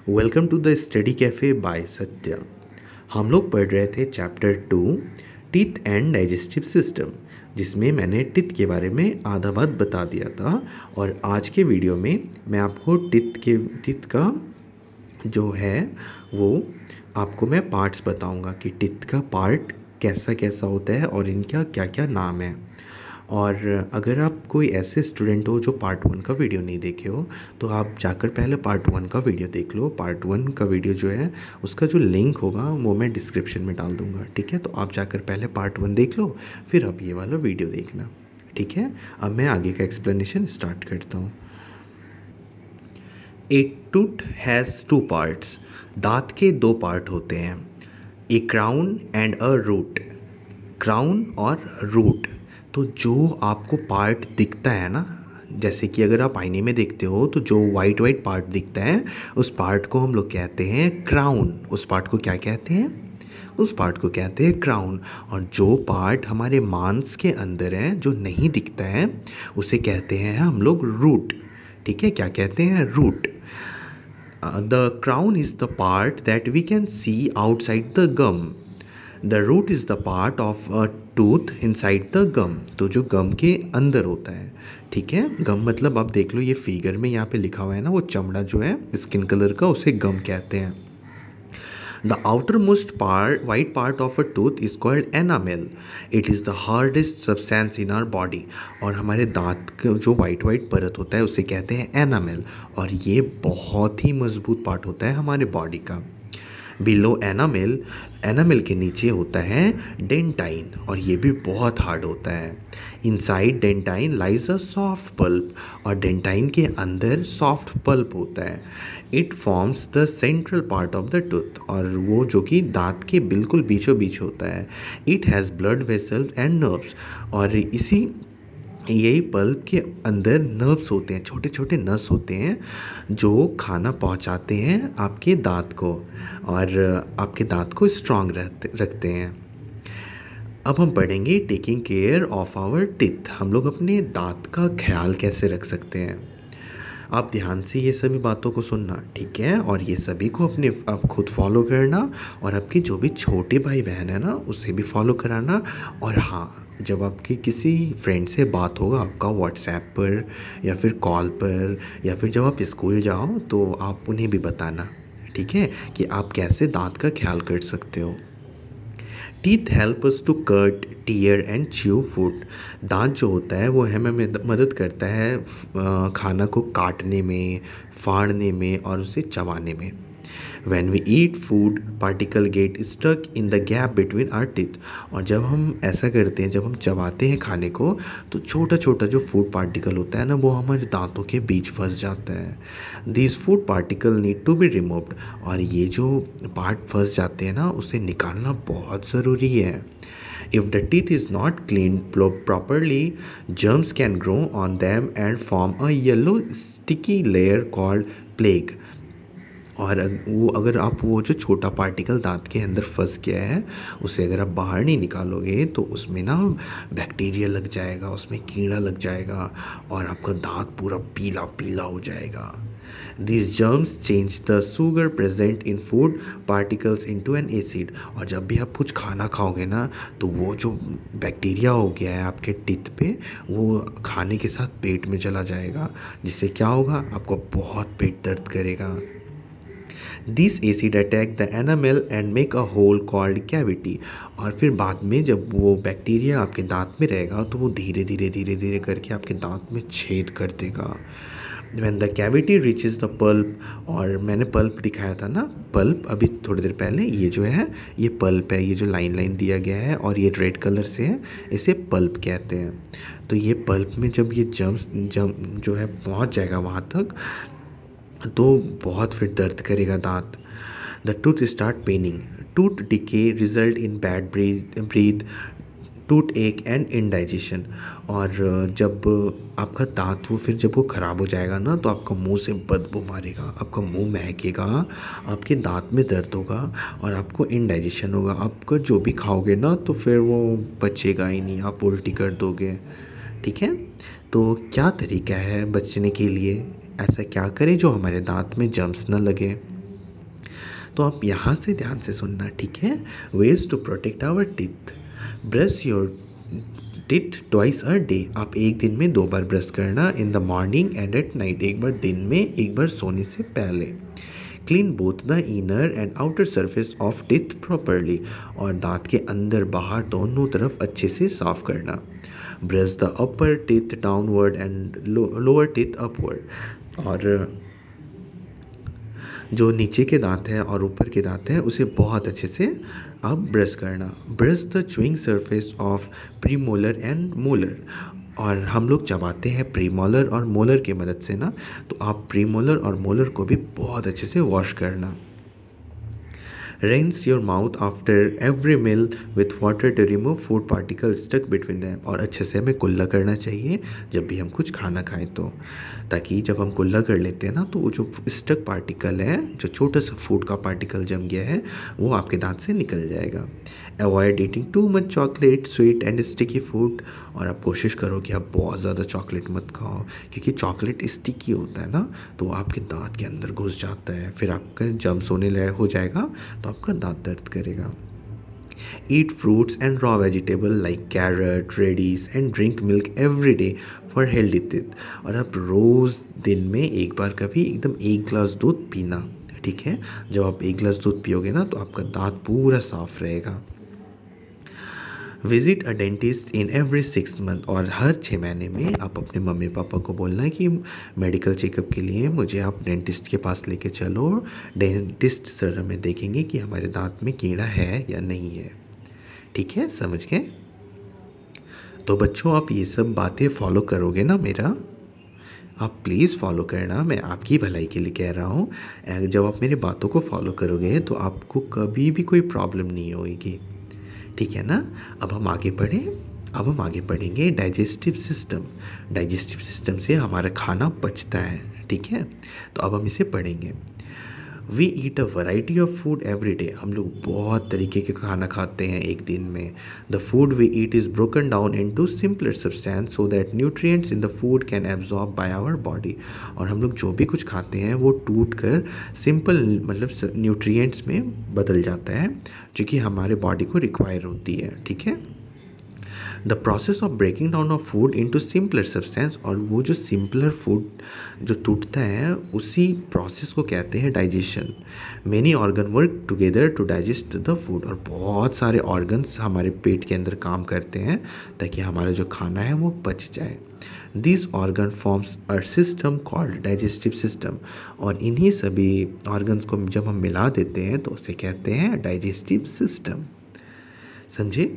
Welcome to the study cafe by Satya. हम लोग पढ़ रहे थे chapter 2 teeth and digestive system, जिसमें मैंने टीथ के बारे में आधा बात बता दिया था। और आज के वीडियो में मैं आपको टीथ का जो है वो आपको मैं पार्ट्स बताऊंगा कि टीथ का पार्ट कैसा कैसा होता है और इनका क्या क्या नाम है। और अगर आप कोई ऐसे स्टूडेंट हो जो पार्ट 1 का वीडियो नहीं देखे हो तो आप जाकर पहले पार्ट 1 का वीडियो देख लो। पार्ट 1 का वीडियो जो है उसका जो लिंक होगा वो मैं डिस्क्रिप्शन में डाल दूँगा, ठीक है। तो आप जाकर पहले पार्ट 1 देख लो, फिर आप ये वाला वीडियो देखना, ठीक है। अब मैं आगे का एक्सप्लेनेशन स्टार्ट करता हूँ। A tooth has 2 parts. दांत के 2 पार्ट होते हैं, a crown and a root. Crown और रूट। तो जो आपको पार्ट दिखता है ना, जैसे कि अगर आप आईने में देखते हो तो जो वाइट वाइट पार्ट दिखता है उस पार्ट को हम लोग कहते हैं क्राउन। उस पार्ट को क्या कहते हैं? उस पार्ट को कहते हैं क्राउन। और जो पार्ट हमारे मांस के अंदर है जो नहीं दिखता है उसे कहते हैं हम लोग रूट, ठीक है। क्या कहते हैं? Root. The crown is the part that we can see outside the gum. The root is the part of a tooth inside the gum. तो जो गम के अंदर होता है, ठीक है। गम मतलब आप देख लो, ये फिगर में यहाँ पे लिखा हुआ है ना, वो चमड़ा जो है स्किन कलर का, उसे गम कहते हैं। The outermost part white part of a tooth is called enamel. It is the hardest substance in our body. और हमारे दांत का जो वाइट वाइट परत होता है उसे कहते हैं एनामेल। और ये बहुत ही मजबूत पार्ट होता है हमारे बॉडी का। बिलो एनामेल, एनामेल के नीचे होता है डेंटाइन, और ये भी बहुत हार्ड होता है। Inside dentine lies a soft pulp. और डेंटाइन के अंदर सॉफ्ट पल्प होता है। It forms the central part of the tooth. और वो जो कि दांत के बिल्कुल बीचों बीच होता है। It has blood vessel and nerves. और इसी यही पल्प के अंदर नर्व्स होते हैं, छोटे छोटे नस होते हैं जो खाना पहुंचाते हैं आपके दांत को और आपके दांत को स्ट्रांग रखते हैं। अब हम पढ़ेंगे taking care of our teeth. हम लोग अपने दांत का ख्याल कैसे रख सकते हैं। आप ध्यान से ये सभी बातों को सुनना, ठीक है। और ये सभी को आप खुद फॉलो करना, और आपके जो भी छोटे भाई बहन है ना उसे भी फॉलो कराना। और हाँ, जब आपकी किसी फ्रेंड से बात होगा आपका व्हाट्सएप पर या फिर कॉल पर, या फिर जब आप स्कूल जाओ तो आप उन्हें भी बताना, ठीक है, कि आप कैसे दांत का ख्याल कर सकते हो। Teeth help us to cut, tear and chew food. दांत जो होता है वो हमें मदद करता है खाना को काटने में, फाड़ने में और उसे चबाने में। When we eat food, particle get stuck in the gap between our teeth। और जब हम ऐसा करते हैं, जब हम चबाते हैं खाने को, तो छोटा छोटा जो फूड पार्टिकल होता है ना वो हमारे दांतों के बीच फंस जाता है। These food particle need to be removed। और ये जो पार्ट फंस जाते हैं ना उसे निकालना बहुत ज़रूरी है। If the teeth is not cleaned properly, germs can grow on them and form a yellow sticky layer called plaque। और वो अगर आप वो जो छोटा पार्टिकल दांत के अंदर फंस गया है उसे अगर आप बाहर नहीं निकालोगे तो उसमें ना बैक्टीरिया लग जाएगा, उसमें कीड़ा लग जाएगा और आपका दांत पूरा पीला पीला हो जाएगा। These germs change the sugar present in food particles into an acid। और जब भी आप कुछ खाना खाओगे ना तो वो जो बैक्टीरिया हो गया है आपके टीथ पे वो खाने के साथ पेट में चला जाएगा, जिससे क्या होगा, आपको बहुत पेट दर्द करेगा। This acid attack the enamel and make a hole called cavity. और फिर बाद में जब वो बैक्टीरिया आपके दांत में रहेगा तो वो धीरे धीरे करके आपके दांत में छेद कर देगा। When the cavity reaches the pulp, और मैंने पल्प दिखाया था ना, पल्प अभी थोड़ी देर पहले, ये जो है ये पल्प है, ये जो लाइन लाइन दिया गया है और ये रेड कलर से है, इसे पल्प कहते हैं। तो ये पल्प में जब ये जम जो है पहुंच जाएगा वहाँ तक तो बहुत फिर दर्द करेगा दांत। The tooth start paining. Tooth decay result in bad breath, toothache and indigestion. और जब आपका दांत वो फिर जब वो ख़राब हो जाएगा ना तो आपका मुंह से बदबू मारेगा, आपका मुंह महकेगा, आपके दांत में दर्द होगा और आपको इनडाइजेशन होगा। आपका जो भी खाओगे ना तो फिर वो बचेगा ही नहीं, आप उल्टी कर दोगे, ठीक है। तो क्या तरीका है बचने के लिए? ऐसा क्या करें जो हमारे दांत में जम्स ना लगे? तो आप यहाँ से ध्यान से सुनना, ठीक है। Ways to protect our teeth, brush your teeth twice a day, आप एक दिन में 2 बार ब्रश करना, in the morning and at night, एक बार दिन में एक बार सोने से पहले। Clean both the inner and outer surface of teeth properly, और दांत के अंदर बाहर दोनों तरफ अच्छे से साफ करना। Brush the upper teeth downward and lower teeth upward, और जो नीचे के दांत हैं और ऊपर के दांत हैं उसे बहुत अच्छे से आप ब्रश करना। Brush the chewing surface of premolar and molar, और हम लोग चबाते हैं प्रीमोलर और मोलर की मदद से ना, तो आप प्रीमोलर और मोलर को भी बहुत अच्छे से वॉश करना। Rinse your mouth after every meal with water to remove food particles stuck between them, और अच्छे से हमें कुल्ला करना चाहिए जब भी हम कुछ खाना खाएं, तो ताकि जब हम कुल्ला कर लेते हैं ना तो वो जो स्टक पार्टिकल है, जो छोटा सा फूड का पार्टिकल जम गया है, वो आपके दांत से निकल जाएगा। Avoid eating too much chocolate, sweet and sticky food, और आप कोशिश करो कि आप बहुत ज़्यादा चॉकलेट मत खाओ, क्योंकि चॉकलेट स्टिकी होता है ना, तो आपके दांत के अंदर घुस जाता है, फिर आपका जम्स होने लगा हो जाएगा तो आपका दांत दर्द करेगा। Eat fruits and raw vegetable like carrot, radish and drink milk every day for healthy teeth, और आप रोज़ दिन में एक बार कभी एकदम 1 गिलास दूध पीना, ठीक है। जब आप 1 गिलास दूध पियोगे ना तो आपका दांत पूरा साफ रहेगा। Visit a dentist in every 6 month, और हर 6 महीने में आप अपने मम्मी पापा को बोलना है कि मेडिकल चेकअप के लिए मुझे आप डेंटिस्ट के पास लेके चलो। डेंटिस्ट सर हमें देखेंगे कि हमारे दांत में कीड़ा है या नहीं है, ठीक है, समझ गए। तो बच्चों आप ये सब बातें फॉलो करोगे ना मेरा, आप प्लीज़ फॉलो करना, मैं आपकी भलाई के लिए कह रहा हूँ। जब आप मेरी बातों को फॉलो करोगे तो आपको कभी भी कोई प्रॉब्लम नहीं होगी, ठीक है ना। अब हम आगे पढ़ेंगे डाइजेस्टिव सिस्टम। डाइजेस्टिव सिस्टम से हमारा खाना पचता है, ठीक है। तो अब हम इसे पढ़ेंगे। We eat a variety of food every day, हम लोग बहुत तरीके के खाना खाते हैं एक दिन में। The food we eat is broken down into simpler substance so that nutrients in the food can absorb by our body, और हम लोग जो भी कुछ खाते हैं वो टूट कर सिंपल मतलब न्यूट्रिएंट्स में बदल जाता है, जो कि हमारे बॉडी को रिक्वायर होती है, ठीक है। The process of breaking down of food into simpler substance, और वो जो सिंपलर फूड जो टूटता है उसी प्रोसेस को कहते हैं digestion. Many organ work together to digest the food, और बहुत सारे ऑर्गन्स हमारे पेट के अंदर काम करते हैं ताकि हमारा जो खाना है वो पच जाए। This organ forms a system called digestive system, और इन्हीं सभी ऑर्गन्स को जब हम मिला देते हैं तो उसे कहते हैं डाइजेस्टिव सिस्टम, समझे।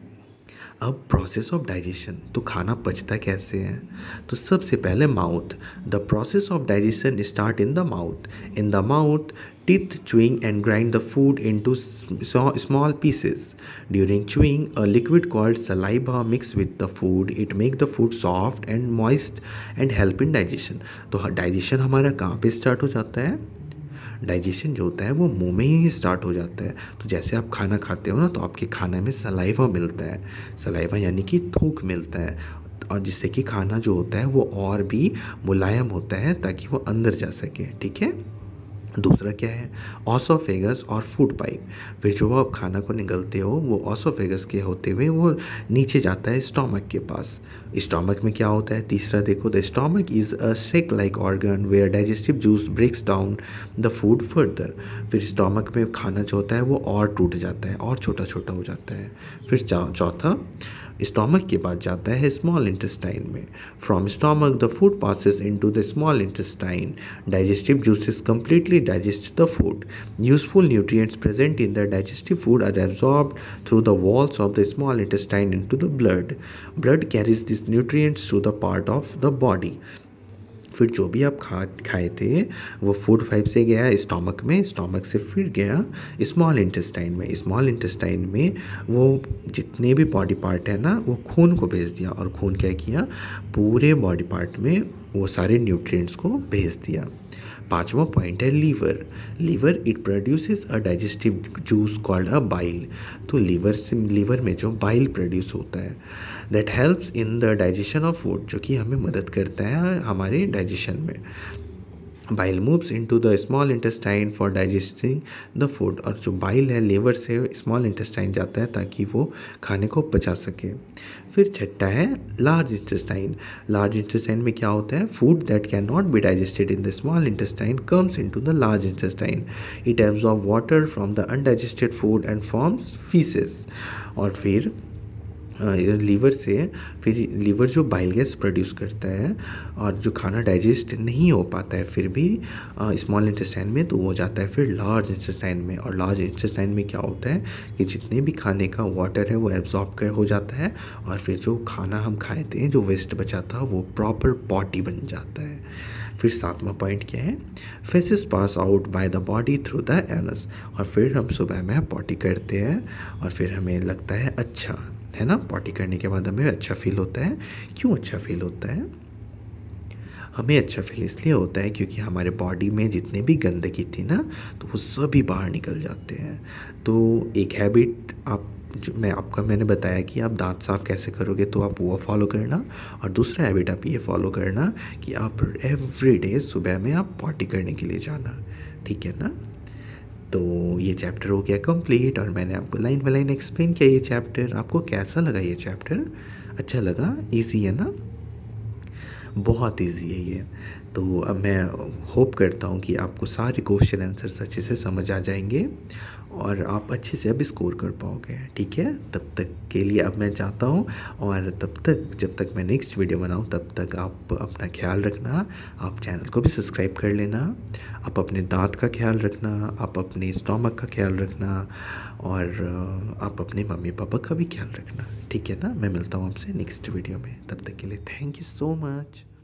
अब प्रोसेस ऑफ डाइजेशन, तो खाना पचता कैसे है, तो सबसे पहले mouth. The process of digestion start in the mouth. In the mouth teeth chewing and grind the food into small pieces. During chewing, a liquid called saliva mix with the food. It make the food soft and moist and help in digestion. तो digestion हमारा कहाँ पे start हो जाता है, digestion जो होता है वो मुंह में ही स्टार्ट हो जाता है। तो जैसे आप खाना खाते हो ना तो आपके खाने में सलाइवा मिलता है, सलाइवा यानी कि थूक मिलता है, और जिससे कि खाना जो होता है वो और भी मुलायम होता है ताकि वो अंदर जा सके, ठीक है। दूसरा क्या है, ऑसोफेगस और फूड पाइप। फिर जो आप खाना को निगलते हो वो ऑसोफेगस के होते हुए वो नीचे जाता है स्टोमक के पास। स्टोमक में क्या होता है, तीसरा देखो, the stomach is a sac like organ where digestive juice breaks down the food further. फिर स्टोमक में खाना जो होता है वो और टूट जाता है और छोटा छोटा हो जाता है। फिर चौथा, स्टोमक के बाद जाता है स्मॉल इंटेस्टाइन में। From stomach the food passes into the small intestine. Digestive juices completely digest the food. Useful nutrients present in the digestive food are absorbed through the walls of the small intestine into the blood. Blood carries these nutrients to the part of the body. फिर जो भी आप खाए थे वो food pipe से गया stomach में, स्टोमक से फिर गया स्मॉल इंटेस्टाइन में। स्मॉल इंटेस्टाइन में वो जितने भी बॉडी पार्ट है ना वो खून को भेज दिया, और खून क्या किया, पूरे बॉडी पार्ट में वो सारे न्यूट्रिएंट्स को भेज दिया। पांचवा पॉइंट है liver. Liver it produces a digestive juice called a bile. तो लीवर में जो बाइल प्रोड्यूस होता है that helps in the digestion of food, जो कि हमें मदद करता है हमारे डाइजेशन में। Bile moves into the small intestine for digesting the food, और जो बाइल है लीवर से स्मॉल इंटेस्टाइन जाता है ताकि वो खाने को पचा सके। फिर छठा है लार्ज इंटेस्टाइन। लार्ज इंटेस्टाइन में क्या होता है, food that can not be digested in the small intestine comes into the large intestine, it absorb water from the undigested food and forms faeces. और फिर लीवर से फिर लीवर जो bile gas produce करता है और जो खाना डाइजेस्ट नहीं हो पाता है फिर भी स्मॉल इंटेस्टाइन में, तो वो जाता है फिर लार्ज इंटेस्टाइन में। और लार्ज इंटेस्टाइन में क्या होता है कि जितने भी खाने का वाटर है वो एब्जॉर्ब कर हो जाता है, और फिर जो खाना हम खाए थे जो वेस्ट बचा था वो प्रॉपर पॉटी बन जाता है। फिर सातवां पॉइंट क्या है, faeces pass out by the body through the anus. और फिर हम सुबह में पॉटी करते हैं और फिर हमें लगता है अच्छा, है ना, पॉटी करने के बाद हमें अच्छा फील होता है। क्यों अच्छा फील होता है, हमें अच्छा फील इसलिए होता है क्योंकि हमारे बॉडी में जितने भी गंदगी थी ना तो वो सभी बाहर निकल जाते हैं। तो एक हैबिट आप जो मैंने बताया कि आप दांत साफ़ कैसे करोगे, तो आप वो फॉलो करना। और दूसरा हैबिट आप ये फॉलो करना कि आप एवरीडे सुबह में आप पॉटी करने के लिए जाना, ठीक है ना। तो ये चैप्टर हो गया कंप्लीट और मैंने आपको लाइन बाय लाइन एक्सप्लेन किया ये चैप्टर। आपको कैसा लगा ये चैप्टर, अच्छा लगा, इजी है ना, बहुत इजी है ये। तो अब मैं होप करता हूँ कि आपको सारे क्वेश्चन आंसर्स अच्छे से समझ आ जाएंगे और आप अच्छे से अब स्कोर कर पाओगे, ठीक है। तब तक के लिए अब मैं चाहता हूँ, और तब तक जब तक मैं नेक्स्ट वीडियो बनाऊँ तब तक आप अपना ख्याल रखना, आप चैनल को भी सब्सक्राइब कर लेना, आप अपने दांत का ख्याल रखना, आप अपने स्टोमक का ख्याल रखना, और आप अपने मम्मी पापा का भी ख्याल रखना, ठीक है ना। मैं मिलता हूँ आपसे नेक्स्ट वीडियो में, तब तक के लिए थैंक यू सो मच।